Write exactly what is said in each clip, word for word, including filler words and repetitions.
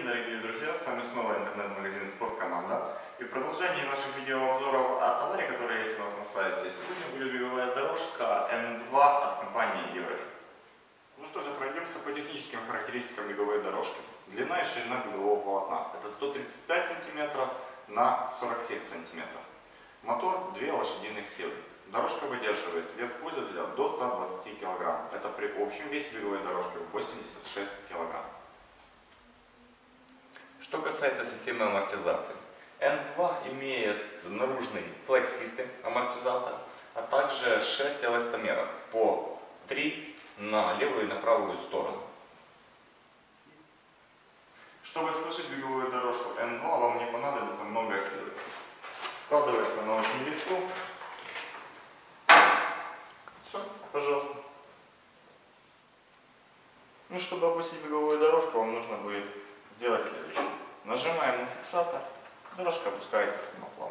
дорогие друзья, с вами снова интернет-магазин Спорткоманда. И в продолжении наших видеообзоров о товаре, который есть у нас на сайте, сегодня будет беговая дорожка эн два от компании Еврофит. Ну что же, пройдемся по техническим характеристикам беговой дорожки. Длина и ширина бегового полотна – это сто тридцать пять сантиметров на сорок семь сантиметров. Мотор две лошадиных силы. Дорожка выдерживает вес пользователя до ста двадцати килограмм. Это при общем весе беговой дорожки восемьдесят шесть килограмм. Что касается системы амортизации, эн два имеет наружный флекс-систем амортизатор, а также шесть эластомеров по три на левую и на правую сторону. Чтобы слышать беговую дорожку эн два, вам не понадобится много силы. Складывается она очень легко. Все, пожалуйста. Ну, чтобы опустить беговую дорожку, вам нужно будет сделать следующее. Нажимаем на фиксатор, дорожка опускается самоплавно.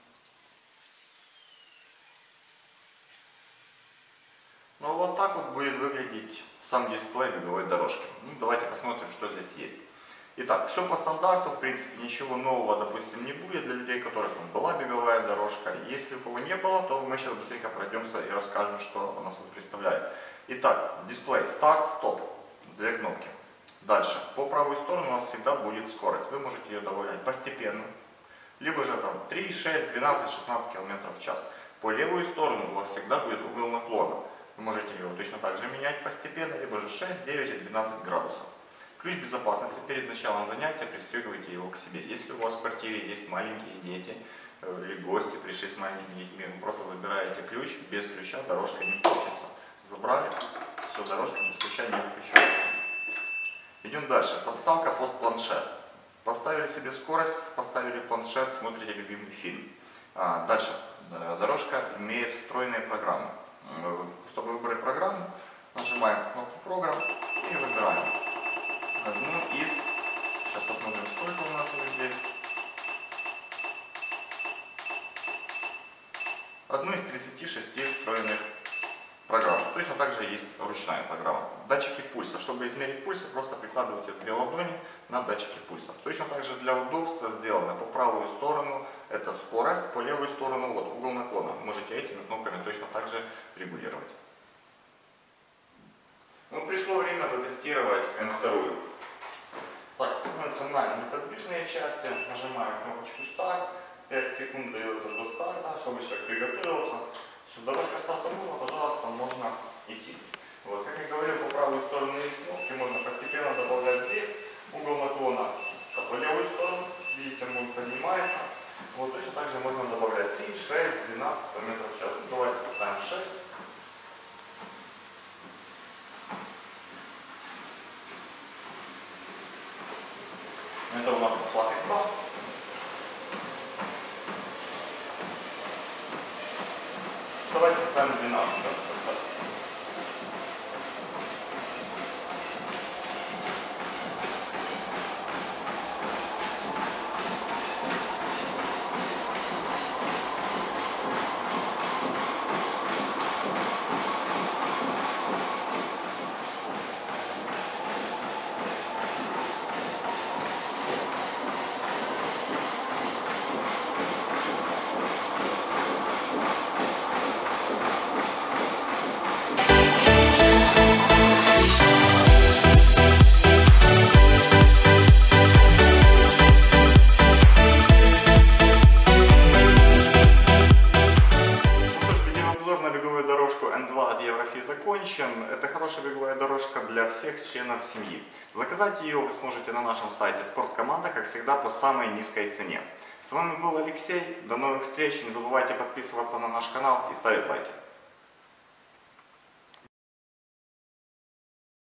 Ну вот так вот будет выглядеть сам дисплей беговой дорожки. Ну, давайте посмотрим, что здесь есть. Итак, все по стандарту, в принципе, ничего нового, допустим, не будет для людей, у которых была беговая дорожка. Если у кого не было, то мы сейчас быстренько пройдемся и расскажем, что она собой представляет. Итак, дисплей старт-стоп, две кнопки. Дальше, по правую сторону у нас всегда будет скорость. Вы можете ее добавлять постепенно, либо же там три, шесть, двенадцать, шестнадцать километров в час. По левую сторону у вас всегда будет угол наклона. Вы можете его точно так же менять постепенно, либо же шесть, девять и двенадцать градусов. Ключ безопасности перед началом занятия пристегивайте его к себе. Если у вас в квартире есть маленькие дети или гости, пришли с маленькими детьми, вы просто забираете ключ, без ключа дорожка не включится. Забрали, все, дорожка без ключа не включается. Идем дальше. Подставка под планшет. Поставили себе скорость, поставили планшет, смотрите любимый фильм. А, дальше. Дорожка имеет встроенные программы. Чтобы выбрать программу, нажимаем кнопку «Программ» и выбираем одну из, сейчас посмотрим, сколько у нас их здесь, одну из тридцати шести встроенных программ. Точно так же есть ручная программа. Датчики пульса. Чтобы измерить пульс, вы просто прикладываете две ладони на датчики пульса. Точно так же для удобства сделано. По правую сторону это скорость, по левую сторону вот угол наклона. Можете этими кнопками точно так же регулировать. Ну, пришло время затестировать эн два. Так, становятся на неподвижные части, нажимаем кнопочку старт, пять секунд дается до старта, чтобы человек приготовился. Все, дорожка стартанула, пожалуйста, можно идти. Вот, как я говорил, по правую сторону есть кнопки, можно постепенно добавлять вес, угол наклона, а по левую сторону, видите, он поднимается. Вот, точно так же можно добавлять три, шесть, двенадцать километров в час. Давайте поставим шесть. Это у нас пошла ходьба. Давайте поставим двенадцать. эн два от Еврофит закончен. Это хорошая беговая дорожка для всех членов семьи. Заказать ее вы сможете на нашем сайте Спорткоманда, как всегда, по самой низкой цене. С вами был Алексей. До новых встреч. Не забывайте подписываться на наш канал и ставить лайки.